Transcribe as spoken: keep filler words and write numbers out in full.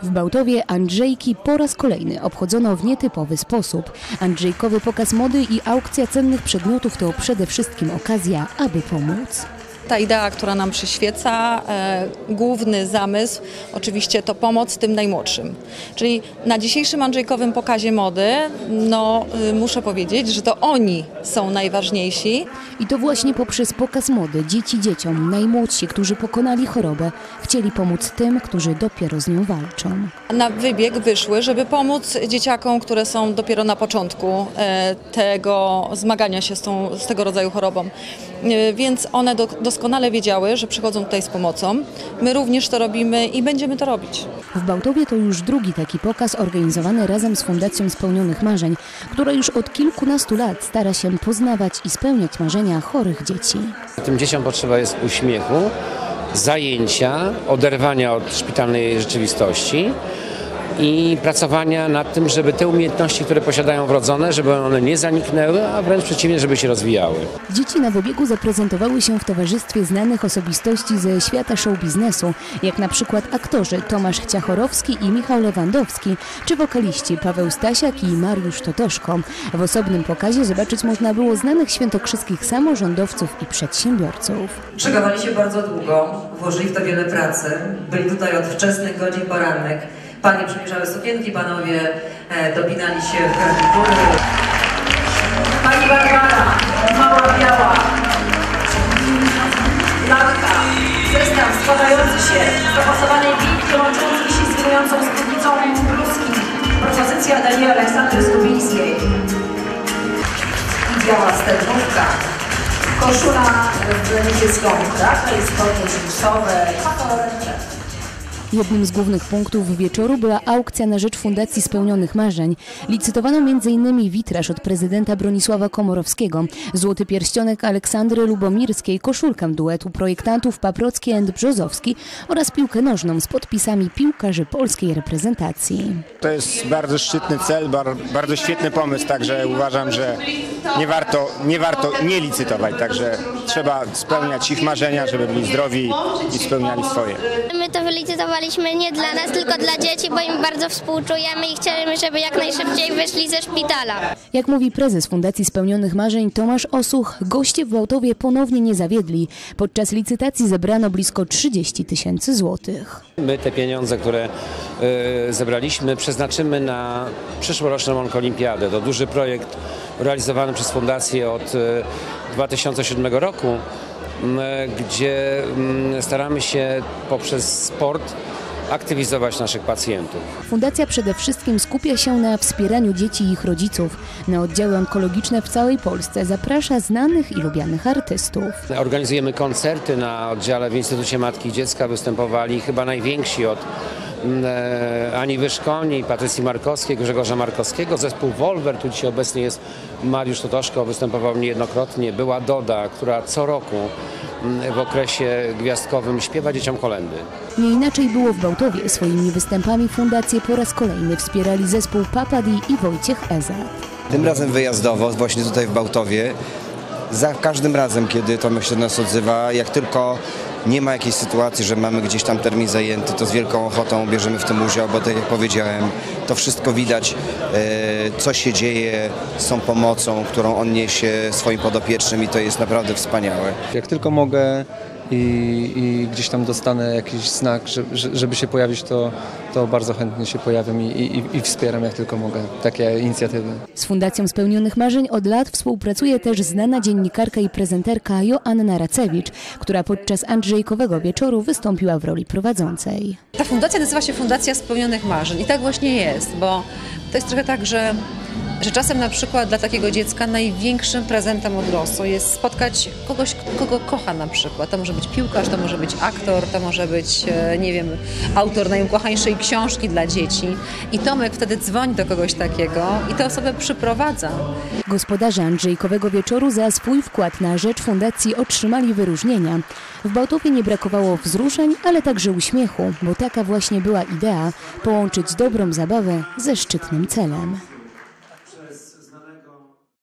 W Bałtowie Andrzejki po raz kolejny obchodzono w nietypowy sposób. Andrzejkowy pokaz mody i aukcja cennych przedmiotów to przede wszystkim okazja, aby pomóc. Ta idea, która nam przyświeca, e, główny zamysł oczywiście to pomoc tym najmłodszym. Czyli na dzisiejszym Andrzejkowym pokazie mody, no y, muszę powiedzieć, że to oni są najważniejsi. I to właśnie poprzez pokaz mody dzieci dzieciom, najmłodsi, którzy pokonali chorobę, chcieli pomóc tym, którzy dopiero z nią walczą. Na wybieg wyszły, żeby pomóc dzieciakom, które są dopiero na początku e, tego zmagania się z, tą, z tego rodzaju chorobą. E, więc one do, doskonale wiedziały, że przychodzą tutaj z pomocą. My również to robimy i będziemy to robić. W Bałtowie to już drugi taki pokaz organizowany razem z Fundacją Spełnionych Marzeń, która już od kilkunastu lat stara się poznawać i spełniać marzenia chorych dzieci. Tym dzieciom potrzeba jest uśmiechu, zajęcia, oderwania od szpitalnej rzeczywistości i pracowania nad tym, żeby te umiejętności, które posiadają wrodzone, żeby one nie zaniknęły, a wręcz przeciwnie, żeby się rozwijały. Dzieci na wybiegu zaprezentowały się w towarzystwie znanych osobistości ze świata show biznesu, jak na przykład aktorzy Tomasz Ciachorowski i Michał Lewandowski, czy wokaliści Paweł Stasiak i Mariusz Totoszko. W osobnym pokazie zobaczyć można było znanych świętokrzyskich samorządowców i przedsiębiorców. Przygotowali się bardzo długo, włożyli w to wiele pracy, byli tutaj od wczesnych godzin porannych. Panie przymierzały sukienki, panowie e, dopinali się w garnitury. Pani Barbara, mała biała, latka, zestaw składający się z dopasowanej piłki łączącej się z wirującą spódnicą bluzki. Propozycja Danii Aleksandry Skubińskiej. I biała sternówka. Koszula w niebieską kratę, spodnie jeansowe, kolorowe. Jednym z głównych punktów wieczoru była aukcja na rzecz Fundacji Spełnionych Marzeń. Licytowano między innymi witraż od prezydenta Bronisława Komorowskiego, złoty pierścionek Aleksandry Lubomirskiej, koszulkę duetu projektantów Paprocki and Brzozowski oraz piłkę nożną z podpisami piłkarzy polskiej reprezentacji. To jest bardzo szczytny cel, bardzo świetny pomysł, także uważam, że nie warto nie, warto nie licytować, także trzeba spełniać ich marzenia, żeby byli zdrowi i spełniali swoje. My to wylicytowaliśmy nie dla nas, tylko dla dzieci, bo im bardzo współczujemy i chcemy, żeby jak najszybciej wyszli ze szpitala. Jak mówi prezes Fundacji Spełnionych Marzeń Tomasz Osuch, goście w Bałtowie ponownie nie zawiedli. Podczas licytacji zebrano blisko trzydzieści tysięcy złotych. My te pieniądze, które y, zebraliśmy, przeznaczymy na przyszłoroczną Onkolimpiadę. To duży projekt realizowany przez Fundację od y, dwa tysiące siódmego roku, gdzie staramy się poprzez sport aktywizować naszych pacjentów. Fundacja przede wszystkim skupia się na wspieraniu dzieci i ich rodziców. Na oddziały onkologiczne w całej Polsce zaprasza znanych i lubianych artystów. Organizujemy koncerty na oddziale w Instytucie Matki i Dziecka. Występowali chyba najwięksi od Ani Wyszkoni, Patrycji Markowskiej, Grzegorza Markowskiego. Zespół Wolver, tu dzisiaj obecnie jest Mariusz Totoszko, występował niejednokrotnie. Była Doda, która co roku w okresie gwiazdkowym śpiewa dzieciom kolędy. Nie inaczej było w Bałtowie. Swoimi występami fundację po raz kolejny wspierali zespół Papadi i Wojciech Eza. Tym razem wyjazdowo, właśnie tutaj w Bałtowie. Za każdym razem, kiedy Tomek się do nas odzywa, jak tylko nie ma jakiejś sytuacji, że mamy gdzieś tam termin zajęty, to z wielką ochotą bierzemy w tym udział, bo tak jak powiedziałem, to wszystko widać, co się dzieje z tą pomocą, którą on niesie swoim podopiecznym i to jest naprawdę wspaniałe. Jak tylko mogę i, i gdzieś tam dostanę jakiś znak, żeby, żeby się pojawić, to, to bardzo chętnie się pojawiam i, i, i wspieram jak tylko mogę takie inicjatywy. Z Fundacją Spełnionych Marzeń od lat współpracuje też znana dziennikarka i prezenterka Joanna Racewicz, która podczas Andrzejkowego wieczoru wystąpiła w roli prowadzącej. Ta fundacja nazywa się Fundacja Spełnionych Marzeń i tak właśnie jest, bo to jest trochę tak, że że czasem na przykład dla takiego dziecka największym prezentem od losu jest spotkać kogoś, kogo kocha na przykład. To może być piłkarz, to może być aktor, to może być, nie wiem, autor najukochańszej książki dla dzieci. I Tomek wtedy dzwoni do kogoś takiego i tę osobę przyprowadza. Gospodarze Andrzejkowego wieczoru za swój wkład na rzecz fundacji otrzymali wyróżnienia. W Bałtowie nie brakowało wzruszeń, ale także uśmiechu, bo taka właśnie była idea – połączyć dobrą zabawę ze szczytnym celem.